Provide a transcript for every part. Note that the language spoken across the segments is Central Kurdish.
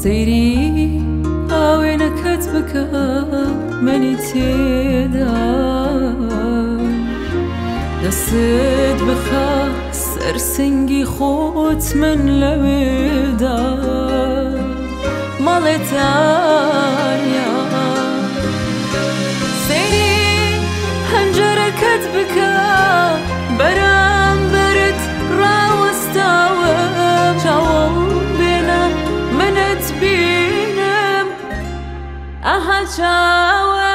سەیری ئاوێنەکەت بکە منی تێدا دەستت بخە سەرسنگی خۆت من لەوێدا ماڵێتانیا سەیری هەنجەرەکەت بکە بەرامبەرت ڕاوەستاوە چاوەڵ بێنە منت بینم ئەها چاوە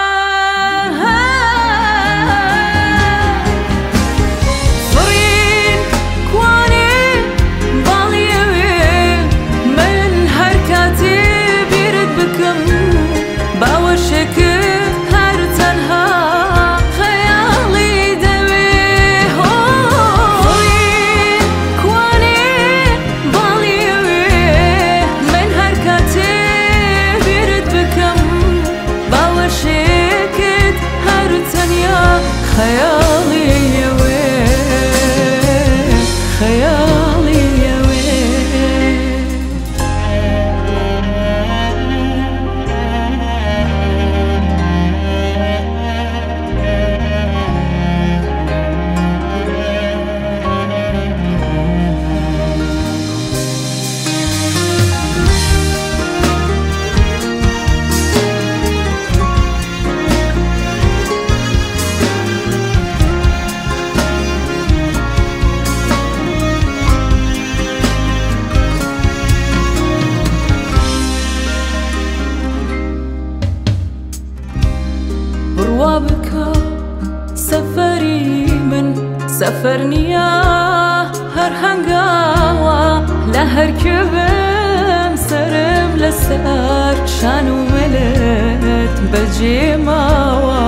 سەفەری من سەفەر نییە هەر هەنگاوە لە هەرکەوێم سرم لەسەر شان و مەلت بەجێ ماوە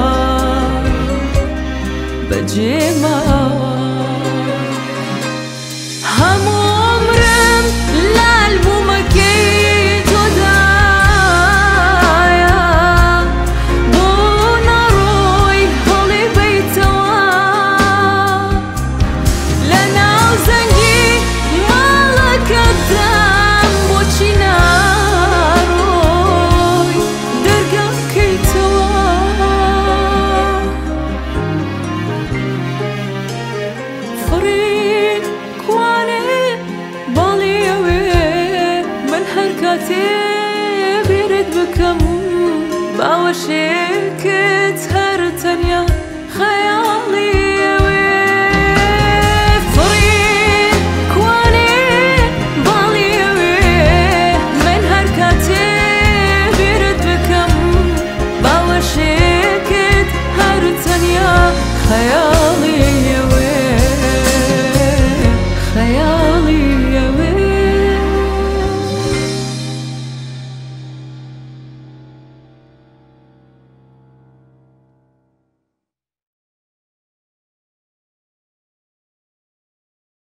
بەجێ ماوە هەموو عومرم لە ئەلبومەکەی بیرت بکەم باوەشێکت هەر تەنیا خەیاڵ